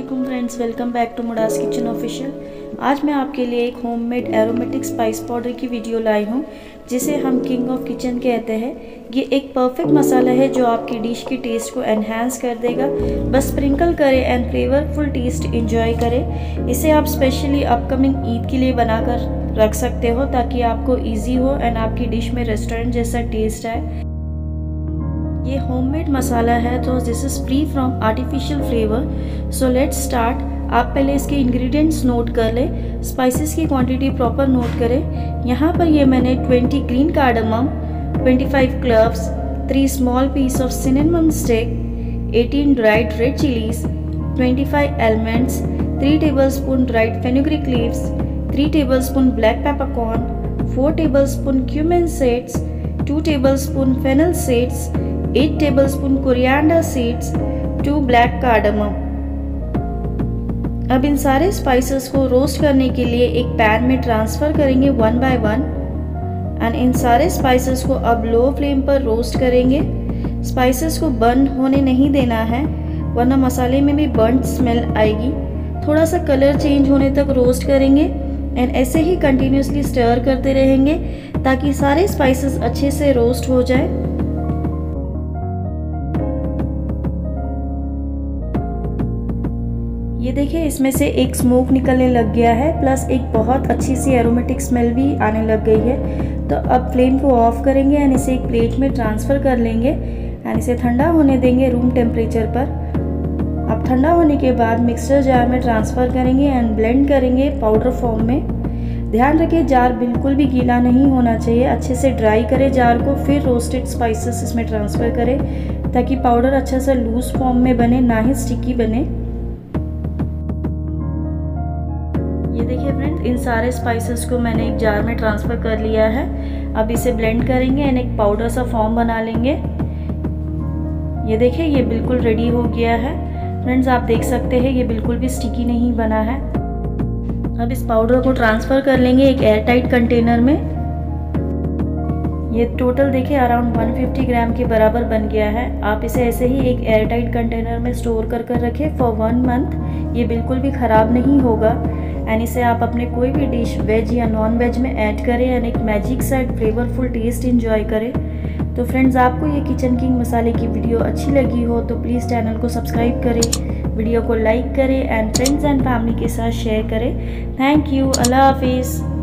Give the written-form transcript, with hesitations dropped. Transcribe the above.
अस्सलामुअलैकुम friends, welcome back to Mudas kitchen official. आज मैं आपके लिए एक होममेड एरोमेटिक स्पाइस पाउडर की वीडियो लाई हूँ जिसे हम किंग ऑफ किचन कहते हैं। ये एक परफेक्ट मसाला है जो आपकी डिश की टेस्ट को एनहांस कर देगा। बस स्प्रिंकल करें एंड फ्लेवरफुल टेस्ट एंजॉय करें। इसे आप स्पेशली अपकमिंग ईद के लिए बनाकर रख सकते हो ताकि आपको ईजी हो एंड आपकी डिश में रेस्टोरेंट जैसा टेस्ट आए। ये होममेड मसाला है तो this is free from artificial flavour. So let's start. आप पहले इसके इंग्रेडिएंट्स नोट कर लें, स्पाइसेस की क्वांटिटी प्रॉपर नोट करें। यहाँ पर ये मैंने 20 green cardamom, 25 cloves, 3 small piece of cinnamon stick, 18 dried red chillies, 25 almonds, 3 tablespoon dried fenugreek leaves, 3 tablespoon black peppercorn, 4 tablespoon cumin seeds, 2 tablespoon fennel seeds, 8 tablespoon coriander seeds, 2 black cardamom। अब इन सारे spices को roast करने के लिए एक pan में transfer करेंगे one by one and इन सारे स्पाइसेस को अब लो फ्लेम पर रोस्ट करेंगे। स्पाइसेस को बर्न होने नहीं देना है वरना मसाले में भी बर्न स्मेल आएगी। थोड़ा सा कलर चेंज होने तक रोस्ट करेंगे एंड ऐसे ही कंटिन्यूसली स्टर करते रहेंगे ताकि सारे स्पाइसेस अच्छे से रोस्ट हो जाए। ये देखिए, इसमें से एक स्मोक निकलने लग गया है प्लस एक बहुत अच्छी सी एरोमेटिक स्मेल भी आने लग गई है। तो अब फ्लेम को ऑफ करेंगे एंड इसे एक प्लेट में ट्रांसफ़र कर लेंगे एंड इसे ठंडा होने देंगे रूम टेम्परेचर पर। अब ठंडा होने के बाद मिक्सर जार में ट्रांसफ़र करेंगे एंड ब्लेंड करेंगे पाउडर फॉर्म में। ध्यान रखिए जार बिल्कुल भी गीला नहीं होना चाहिए। अच्छे से ड्राई करें जार को, फिर रोस्टेड स्पाइसेस इसमें ट्रांसफ़र करें ताकि पाउडर अच्छा सा लूज फॉर्म में बने, ना ही स्टिकी बने। ये देखिए फ्रेंड्स, इन सारे स्पाइसेस को मैंने एक जार में ट्रांसफ़र कर लिया है। अब इसे ब्लेंड करेंगे एंड एक पाउडर सा फॉर्म बना लेंगे। ये देखिए, ये बिल्कुल रेडी हो गया है। फ्रेंड्स, आप देख सकते हैं ये बिल्कुल भी स्टिकी नहीं बना है। अब इस पाउडर को ट्रांसफ़र कर लेंगे एक एयर टाइट कंटेनर में। ये टोटल देखिए अराउंड 150 ग्राम के बराबर बन गया है। आप इसे ऐसे ही एक एयर टाइट कंटेनर में स्टोर कर रखें फॉर 1 मंथ। ये बिल्कुल भी ख़राब नहीं होगा एंड इसे आप अपने कोई भी डिश वेज या नॉन वेज में ऐड करें एंड एक मैजिक सा फ्लेवरफुल टेस्ट एंजॉय करें। तो फ्रेंड्स, आपको ये किचन किंग मसाले की वीडियो अच्छी लगी हो तो प्लीज़ चैनल को सब्सक्राइब करें, वीडियो को लाइक करें एंड फ्रेंड्स एंड फैमिली के साथ शेयर करें। Thank you. अल्लाह हाफिज़।